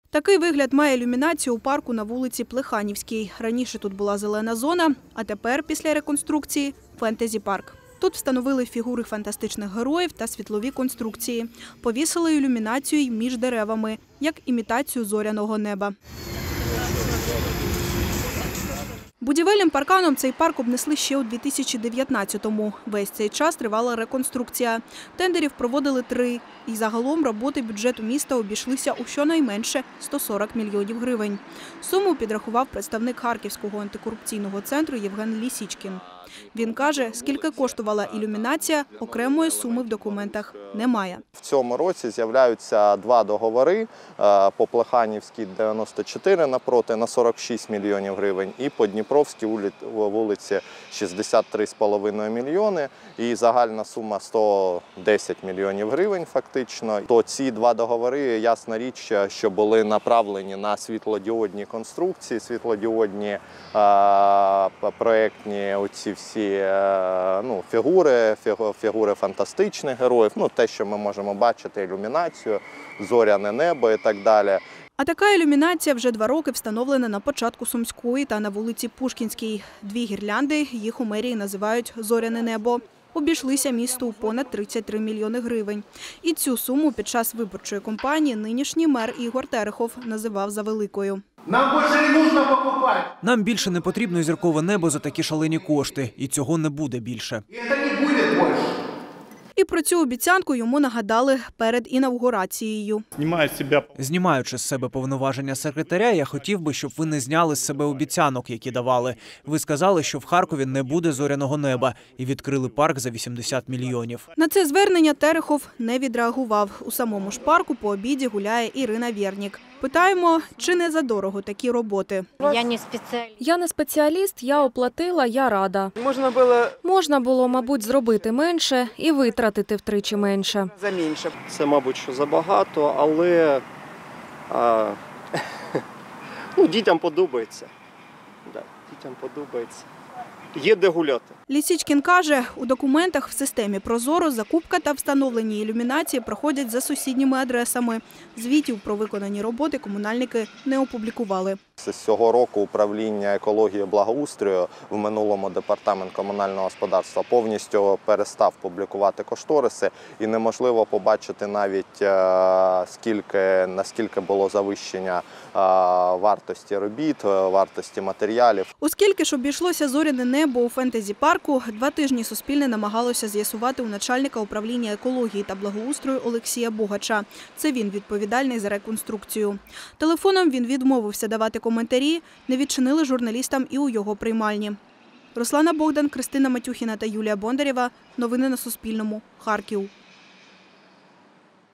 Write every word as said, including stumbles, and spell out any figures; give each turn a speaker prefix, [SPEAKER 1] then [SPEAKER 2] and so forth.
[SPEAKER 1] Такий вигляд має ілюмінація у парку на вулиці Плеханівській. Раніше тут була зелена зона, а тепер, після реконструкції – фентезі-парк. Тут встановили фігури фантастичних героїв та світлові конструкції. Повісили ілюмінацію й між деревами, як імітацію зоряного неба. Будівельним парканом цей парк обнесли ще у дві тисячі дев'ятнадцятому. Весь цей час тривала реконструкція. Тендерів проводили три. І загалом роботи бюджету міста обійшлися у щонайменше сто сорок мільйонів гривень. Суму підрахував представник Харківського антикорупційного центру Євген Лісічкін. Він каже, скільки коштувала ілюмінація, окремої суми в документах немає.
[SPEAKER 2] В цьому році з'являються два договори по Плеханівській дев'яносто чотири напроти на сорок шість мільйонів гривень і по Дніпровській вулиці шістдесят три з половиною мільйони і загальна сума сто десять мільйонів гривень фактично. То ці два договори, ясна річ, що були направлені на світлодіодні конструкції, світлодіодні а, проєктні оці всі ну, фігури, фігури фантастичних героїв, ну, те, що ми можемо бачити, ілюмінацію, зоряне небо і так далі.
[SPEAKER 1] А така ілюмінація вже два роки встановлена на початку Сумської та на вулиці Пушкінській. Дві гірлянди, їх у мерії називають «Зоряне небо», обійшлися місту у понад тридцять три мільйони гривень. І цю суму під час виборчої кампанії нинішній мер Ігор Терехов називав завеликою.
[SPEAKER 3] Нам більше не потрібно покупати.
[SPEAKER 4] Нам більше не потрібно зіркове небо за такі шалені кошти. І цього не буде більше.
[SPEAKER 3] І це не буде більше.
[SPEAKER 1] І про цю обіцянку йому нагадали перед інавгурацією.
[SPEAKER 4] Знімаючи з себе повноваження секретаря, я хотів би, щоб ви не зняли з себе обіцянок, які давали. Ви сказали, що в Харкові не буде зоряного неба, і відкрили парк за вісімдесят мільйонів.
[SPEAKER 1] На це звернення Терехов не відреагував. У самому ж парку по обіді гуляє Ірина Вєрнік. Питаємо, чи не задорого такі роботи.
[SPEAKER 5] Я не спеціаліст.
[SPEAKER 6] Я не спеціаліст, я оплатила, я рада.
[SPEAKER 7] Можна було...
[SPEAKER 6] Можна було, мабуть, зробити менше і витратити втричі менше.
[SPEAKER 7] За менше.
[SPEAKER 8] Це, мабуть, що забагато, але а, ну, дітям подобається. Да, дітям подобається. Є де гуляти.
[SPEAKER 1] Лісічкін каже, у документах в системі «Прозоро» закупка та встановлені ілюмінації проходять за сусідніми адресами. Звітів про виконані роботи комунальники не опублікували.
[SPEAKER 2] З цього року управління екології і благоустрою, в минулому департамент комунального господарства, повністю перестав публікувати кошториси і неможливо побачити навіть скільки, наскільки було завищення вартості робіт, вартості матеріалів.
[SPEAKER 1] Оскільки ж обійшлося зоряне небо у фентезі-парку, два тижні Суспільне намагалося з'ясувати у начальника управління екології та благоустрою Олексія Богача. Це він відповідальний за реконструкцію. Телефоном він відмовився давати коментарі, не відчинили журналістам і у його приймальні. Руслана Богдан, Кристина Матюхіна та Юлія Бондарєва. Новини на Суспільному. Харків.